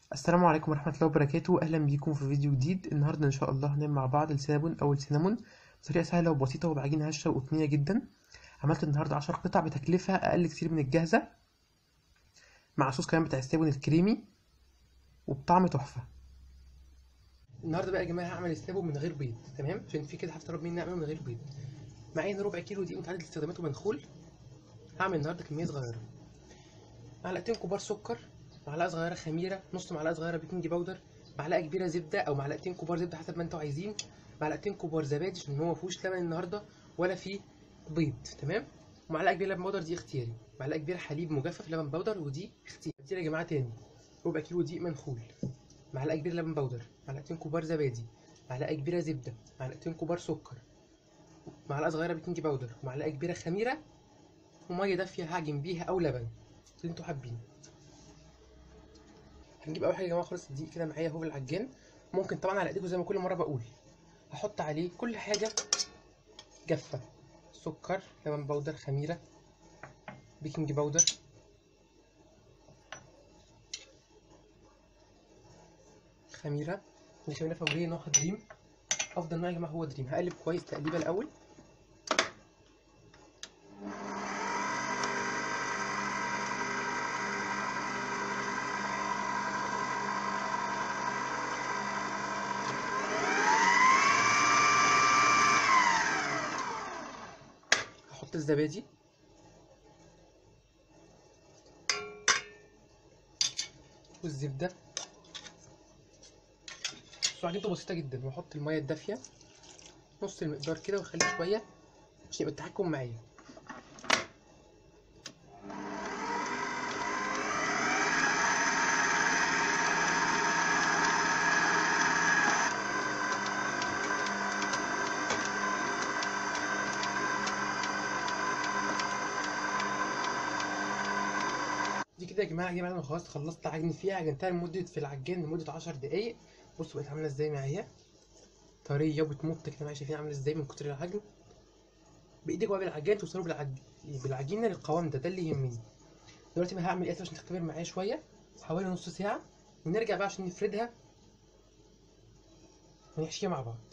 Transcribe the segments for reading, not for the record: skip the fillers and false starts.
السلام عليكم ورحمة الله وبركاته. أهلا بيكم في فيديو جديد. النهاردة إن شاء الله هنعمل مع بعض السينابون أو السينامون بطريقة سهلة وبسيطة وبعجينة هشة وقطنية جدا. عملت النهاردة 10 قطع بتكلفة أقل كتير من الجاهزة، مع صوص كمان بتاع السينابون الكريمي وبطعم تحفة. النهاردة بقى يا جماعة هعمل السينابون من غير بيض، تمام؟ عشان في كده حد طلب مني أعمله من غير بيض. معايا ربع كيلو دقيق متعدد الاستخدامات ومنخول. هعمل النهاردة كمية صغيرة، معلقتين كبار سكر، معلقة صغيرة خميرة، نص معلقة صغيرة بيكنج باودر، معلقة كبيرة زبدة أو معلقتين كبار زبدة حسب ما انتوا عايزين، معلقتين كبار زبادي عشان هو مفيهوش لبن النهاردة ولا فيه بيض، تمام؟ ومعلقة كبيرة لبن باودر دي اختياري، معلقة كبيرة حليب مجفف لبن باودر ودي اختياري. كتير يا جماعة تاني، ربع كيلو دقيق منخول، معلقة كبيرة لبن باودر، معلقتين كبار زبادي، معلقة كبيرة زبدة، معلقتين كبار سكر، معلقة صغيرة بيكنج باودر، ومعلقة كبيرة خميرة، ومية دافية هعجن بيها أو لبن اللي انتوا حابينه. هنجيب اول حاجه يا جماعه خالص الدقيق كده معايا اهو بالعجان. ممكن طبعا على ايديكم زي ما كل مره بقول. هحط عليه كل حاجه جافه: سكر، لبن باودر، خميره، بيكنج باودر، خميره. دي خميره فوريه نوعها دريم، افضل نوع يا جماعه هو دريم. هقلب كويس تقليبه الاول. هحط الزبادي والزبده، بس عجينته بسيطه جدا. واحط الميه الدافيه نص المقدار كده واخليه شويه عشان يبقى التحكم معايا. دي كده يا جماعه انا خلاص خلصت عجن فيها، عجنتها في العجان لمده 10 دقايق. بصوا بقت عامله ازاي معايا، طريه وبتمط كده معايا. شايفين عامله ازاي من كتر العجن؟ بايدك بقى بالعجان توصلوا بالعجينه للقوام ده اللي يهمني. دلوقتي بقى هعمل ايه عشان تختبر معايا شويه، حوالي نص ساعه، ونرجع بقى عشان نفردها ونحشيها مع بعض.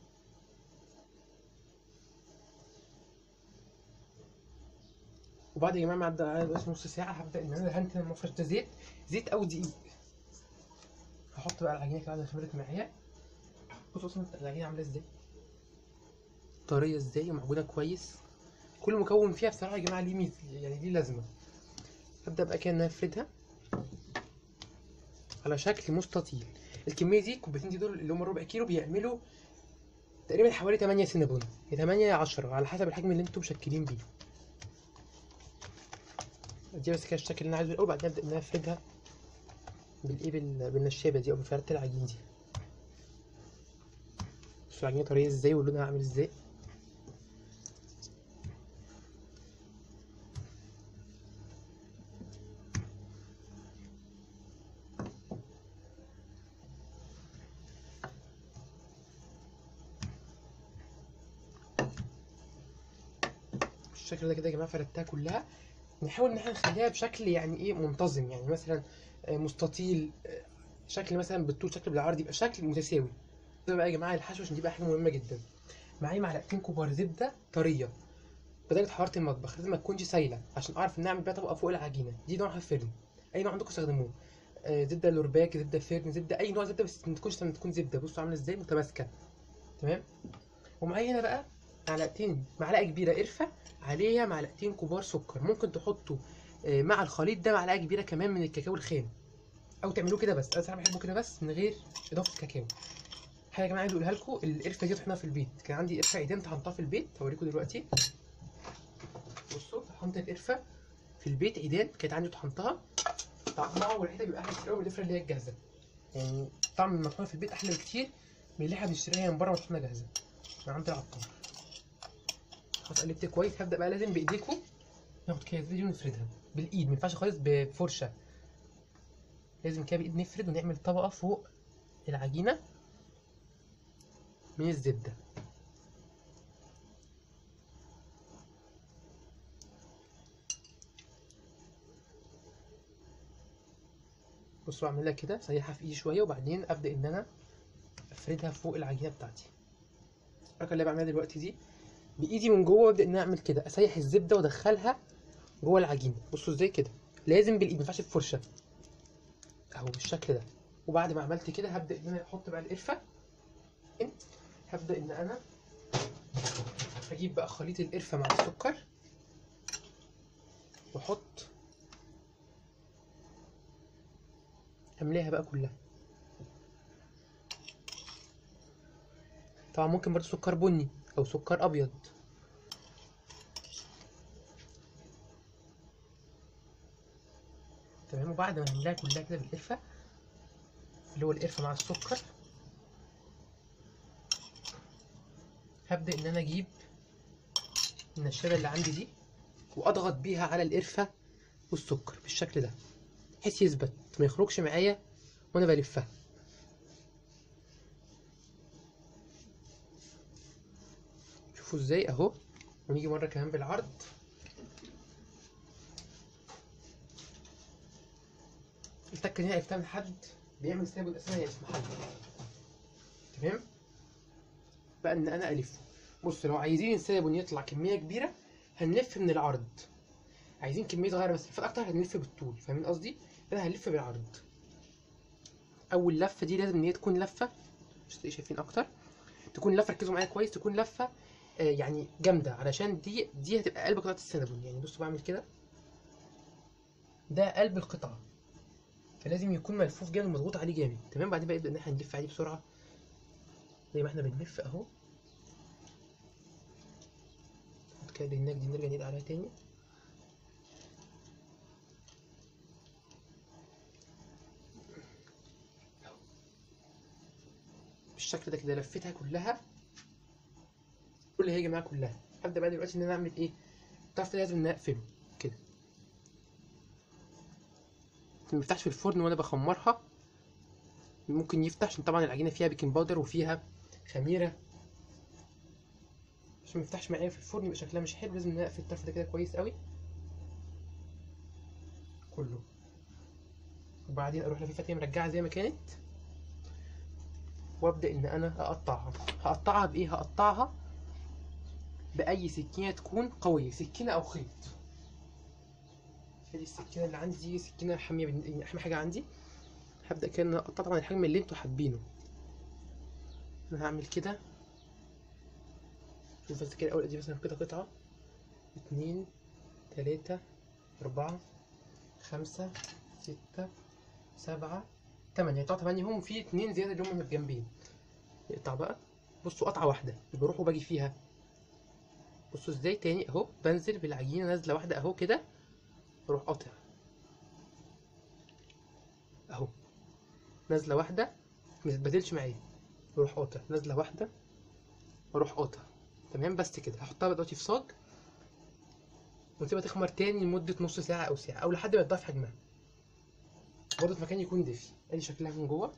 وبعد يا جماعه ما عدى بس نص ساعه هبدا ان انا هنتن المفرش ده زيت او دقيق. هحط بقى العجينه كده بعد ما خمرت معايا. بصوا اصلا العجينه عامله ازاي، طريه ازاي ومعجونه كويس. كل مكون فيها بصراحه يا جماعه ليه يعني ليه لازمه. هبدا بقى كده ان انا افردها على شكل مستطيل. الكميه دي الكوبايتين دول اللي هم ربع كيلو بيعملوا تقريبا حوالي 8 سينابون، يا 8 يا 10 على حسب الحجم اللي انتم مشكلين بيه. دي بس كده الشكل اللي انا عايزه الاول، بعدين ابدا ان انا افردها بالنشابه دي او بفرده العجين دي. بصوا العجينه طريه ازاي ولونها عامل ازاي. بالشكل ده كده يا جماعه فردتها كلها. نحاول ان احنا نخليها بشكل يعني ايه منتظم، يعني مثلا مستطيل، شكل مثلا بالطول شكل بالعرض، يبقى شكل متساوي. ده بقى يا جماعه الحشو عشان دي بقى حاجه مهمه جدا. معايا معلقتين كبار زبده طريه بدرجه حراره المطبخ، لازم ما تكونش سايله عشان اعرف ان اعمل بيها طبقه فوق العجينه. دي نوعها فرن، اي نوع عندكم استخدموه. زبده لورباك، زبده فرن، زبده اي نوع زبده، بس ما تكونش لما تكون زبده. بصوا عامله ازاي متماسكه، تمام. ومعايا هنا بقى معلقه كبيره قرفه، عليها معلقتين كبار سكر. ممكن تحطوا مع الخليط ده معلقه كبيره كمان من الكاكاو الخام، او تعملوه كده بس. انا صراحه بحبه كده بس من غير اضافه كاكاو. حاجه يا جماعه عايز اقولها لكم، القرفه دي طحناها في البيت. كان عندي قرفه عيدان طحنتها في البيت، هوريكم دلوقتي. بصوا طحنت القرفه في البيت عيدان، كانت عندي طحنتها. طعمها وريحتها بيبقى احلى كتير قوي من القرفه اللي هي الجاهزه. يعني طعم المطحونه في البيت احلى بكتير من اللي احنا بنشتريها من بره مطحونه جاهزه من عند العطار. خلاص قلبت كويس. هبدا بقى لازم بايديكم ناخد كده دي ونفردها بالايد، ما ينفعش خالص بفرشه. لازم كده بايد نفرد ونعمل طبقه فوق العجينه من الزبده. بصوا اعملها كده، اسيحها في ايدي شويه وبعدين ابدا ان انا افردها فوق العجينه بتاعتي. الحركه اللي بعملها دلوقتي دي بايدي من جوه، وابدا ان انا اعمل كده، اسيح الزبده وادخلها جوه العجينه. بصوا ازاي كده، لازم بالايد، ما ينفعش بفرشه، اهو بالشكل ده. وبعد ما عملت كده هبدا ان انا احط بقى القرفه. هبدا ان انا اجيب بقى خليط القرفه مع السكر واحط، املاها بقى كلها. طبعا ممكن برضه سكر بني او سكر ابيض. تمام. وبعد ما نملاها كلها كده بالقرفه، اللي هو القرفه مع السكر، هبدا ان انا اجيب النشابه اللي عندي دي واضغط بيها على القرفه والسكر بالشكل ده، بحيث يثبت ما يخرجش معايا وانا بلفها. شوفوا ازاي اهو. ونيجي مره كمان بالعرض. التكه دي عرفتها من حد بيعمل سينابون اساسا، يعني اسمه حد. تمام. بقى ان انا الفه. بص، لو عايزين السينابون يطلع كميه كبيره هنلف من العرض، عايزين كميه صغيره بس تلفات اكتر هنلف بالطول. فاهمين قصدي؟ انا هلف بالعرض. اول لفه دي لازم ان هي تكون لفه، مش شايفين اكتر، تكون لفه، ركزوا معايا كويس، تكون لفه يعني جامده، علشان دي هتبقى قلب قطعه السينابون. يعني بصوا بعمل كده، ده قلب القطعه، فلازم يكون ملفوف جامد ومضغوط عليه جامد. تمام. بعدين بقى نبدا ان احنا نلف عادي بسرعه زي ما احنا بنلف اهو. نحط كده الهناك دي، نرجع نقلب عليها تاني. بالشكل ده كده لفيتها كلها، كل اللي هيجي معاها كلها. هبدا بقى دلوقتي ان انا اعمل ايه؟ الطرف ده لازم ان انا اقفله كده، ما يفتحش في الفرن وانا بخمرها. ممكن يفتح عشان طبعا العجينه فيها بيكنج باودر وفيها خميره، عشان ما يفتحش معايا في الفرن يبقى شكلها مش حلو. لازم ان انا اقفل الطرف ده كده كويس قوي كله، وبعدين اروح لفيفه تاني مرجعها زي ما كانت، وابدا ان انا اقطعها. هقطعها بايه؟ هقطعها باي سكينه تكون قويه، سكينه او خيط. دي السكينه اللي عندي، دي سكينه حاميه، احلى حاجه عندي. هبدا كده ان انا اقطع طبعا الحجم اللي انتوا حابينه. انا هعمل كده، شوف بس كده اول دي مثلا كده قطعه، 2 3 4 5 6 7 8، يقطع 8 هم، في 2 زياده اللي هم من الجنبين. يقطع بقى. بصوا قطعه واحده بروح وباجي فيها. بصوا ازاي تاني اهو، بنزل بالعجينه نازله واحده اهو كده، بروح قاطع اهو، نازله واحده ما تتبدلش معايا، بروح قاطع نازله واحده واروح قاطع. تمام. بس كده هحطها دلوقتي في صاج ونسيبها تخمر تاني لمده نص ساعه او ساعه او لحد ما تضاعف حجمها، برضه في مكان يكون دافي. ادي شكلها من جوه.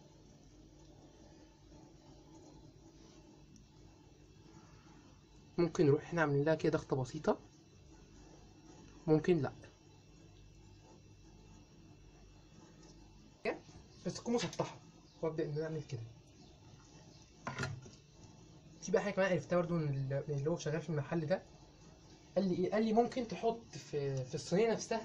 ممكن نروح احنا عاملين لها كده ضغطه بسيطه، ممكن لا، بس تكون مسطحه. وابدا ان انا اعمل كده. في بقى حاجه كمان عرفتها برضه من اللي هو شغال في المحل ده، قال لي ايه؟ قال لي ممكن تحط في الصينيه نفسها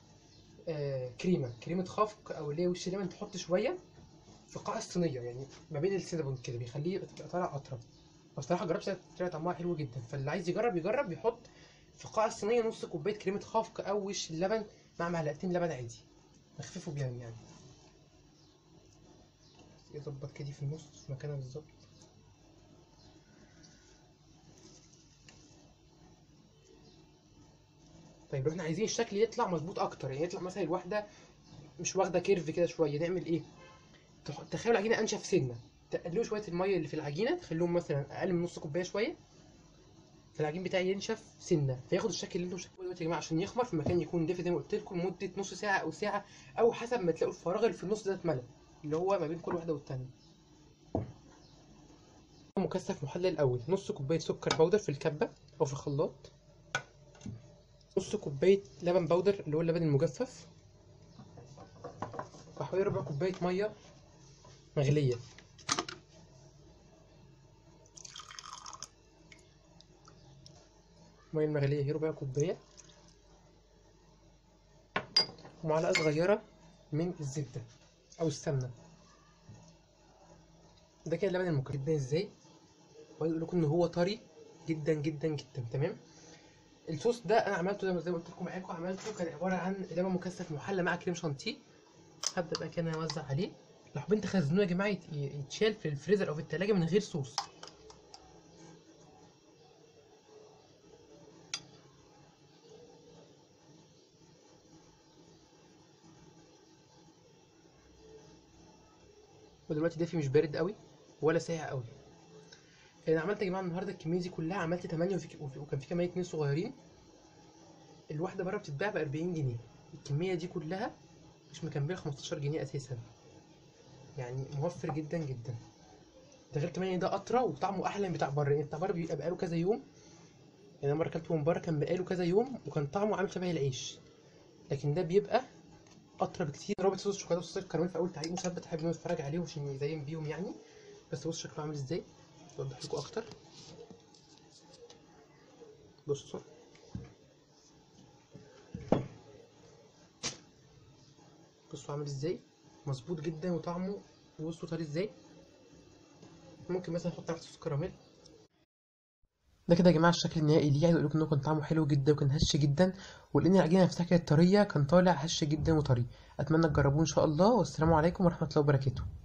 كريمه خفق او اللي هي وش ليمون، تحط شويه في قاع الصينيه، يعني ما بين السينابون كده، بيخليه يبقى طالع اطرى. بصراحه جربت، طلع طعمها حلو جدا. فاللي عايز يجرب يجرب، يحط في قاع الصينيه نص كوبايه كريمه خفق او وش اللبن مع معلقتين لبن عادي، يخففوا بيهم يعني. يظبط كده في النص في مكانها بالظبط. طيب لو احنا عايزين الشكل يطلع مظبوط اكتر، يعني يطلع مثلا الواحده مش واخده كيرف كده شويه، نعمل ايه؟ تخلوا العجينه انشف سنه، تقللوا شويه الميه اللي في العجينه، تخلوهم مثلا اقل من نص كوبايه شويه، فالعجين بتاعي ينشف سنه، فياخد الشكل اللي انتم شايفينه دلوقتي يا جماعه، عشان يخمر في مكان يكون دافي زي ما قلت لكم لمده نص ساعه او ساعه، او حسب ما تلاقوا الفراغ اللي في النص ده اتملى، اللي هو ما بين كل واحده والتانيه. مكثف محلى الاول، نص كوبايه سكر بودر في الكبه او في الخلاط، نص كوبايه لبن بودر اللي هو اللبن المجفف، حوالي ربع كوبايه ميه مغليه. الميه المغليه هي ربع كوبايه، ومعلقه صغيره من الزبده او السمنه. ده كده اللبن المكثف. جدا ازاي؟ وعايز اقول لكم ان هو طري جدا جدا جدا. تمام. الصوص ده انا عملته زي ما قلت لكم معاكم، عملته كان عباره عن لبن مكثف محلى مع كريم شانتيه. هبدا بقى كده اوزع عليه. لو حابين تخزنوه يا جماعه يتشال في الفريزر او في التلاجة من غير صوص. ودلوقتي دافي مش بارد قوي ولا ساقع قوي. انا عملت يا جماعه النهارده الكميه دي كلها، عملت 8 وكان في كمان 2 صغيرين. الواحده بره بتتباع ب 40 جنيه. الكميه دي كلها مش مكمله 15 جنيه اساسا، يعني موفر جدا جدا. ده غير كمان ان ده اطرى وطعمه احلى من بتاع بره. يعني بتاع بره بيبقى بقاله كذا يوم، يعني انا مره اكلته من بره كان بقاله كذا يوم وكان طعمه عامل شبه العيش، لكن ده بيبقى اطرى بكتير. رابط صوص الشوكولاته وصوص الكراميل في اول تعليق مثبت، حابب نتفرج عليهم عشان يزين بيهم يعني. بس بص شكله عامل ازاي، اوضح لكم اكتر. بصوا بصوا عامل ازاي، مظبوط جدا وطعمه. بصوا طري ازاي. ممكن مثلا احط عليه صوص كراميل. ده كده يا جماعه الشكل النهائي ليه. عايز اقول لكم انه كان طعمه حلو جدا وكان هش جدا، ولان العجينه نفسها كانت طريه كان طالع هش جدا وطري. اتمنى تجربوه ان شاء الله، والسلام عليكم ورحمه الله وبركاته.